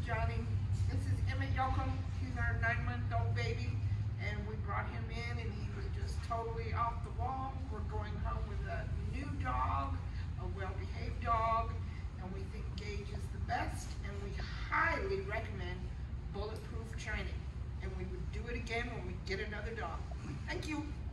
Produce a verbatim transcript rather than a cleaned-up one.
Johnny. This is Emmett Yoakum. He's our nine-month-old baby, and we brought him in, and he was just totally off the wall. We're going home with a new dog, a well-behaved dog, and we think Gage is the best, and we highly recommend Bulletproof Training. And we would do it again when we get another dog. Thank you.